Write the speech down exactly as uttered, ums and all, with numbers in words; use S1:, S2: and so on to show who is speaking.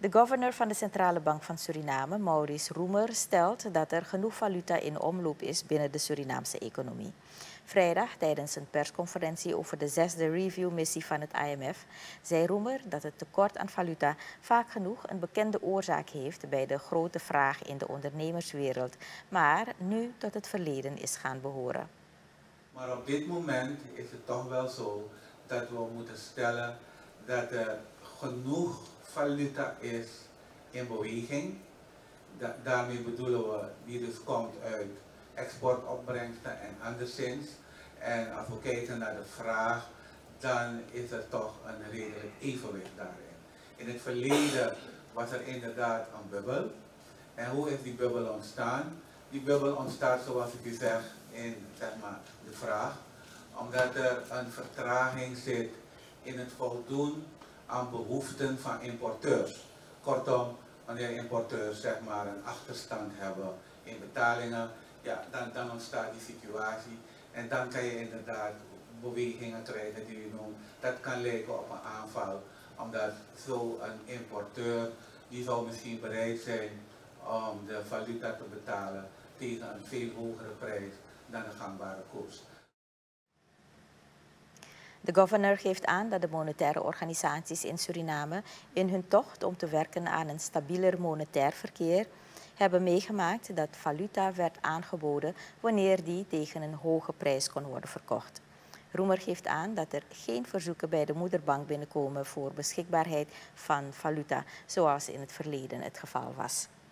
S1: De governor van de Centrale Bank van Suriname, Maurice Roemer, stelt dat er genoeg valuta in omloop is binnen de Surinaamse economie. Vrijdag, tijdens een persconferentie over de zesde review-missie van het I M F, zei Roemer dat het tekort aan valuta vaak genoeg een bekende oorzaak heeft bij de grote vraag in de ondernemerswereld, maar nu tot het verleden is gaan behoren.
S2: Maar op dit moment is het toch wel zo dat we moeten stellen dat er genoeg valuta is in beweging. Da daarmee bedoelen we die dus komt uit exportopbrengsten en anderszins. En als we kijken naar de vraag, dan is er toch een redelijk evenwicht daarin. In het verleden was er inderdaad een bubbel. En hoe is die bubbel ontstaan? Die bubbel ontstaat, zoals ik u zeg, in zeg maar, de vraag, omdat er een vertraging zit in het voldoen aan behoeften van importeurs. Kortom, wanneer importeurs zeg maar, een achterstand hebben in betalingen, ja, dan, dan ontstaat die situatie. En dan kan je inderdaad bewegingen krijgen die u noemt. Dat kan lijken op een aanval, omdat zo'n importeur, die zou misschien bereid zijn om de valuta te betalen tegen een veel hogere prijs dan de gangbare koers.
S1: De governor geeft aan dat de monetaire organisaties in Suriname in hun tocht om te werken aan een stabieler monetair verkeer hebben meegemaakt dat valuta werd aangeboden wanneer die tegen een hoge prijs kon worden verkocht. Roemer geeft aan dat er geen verzoeken bij de moederbank binnenkomen voor beschikbaarheid van valuta, zoals in het verleden het geval was.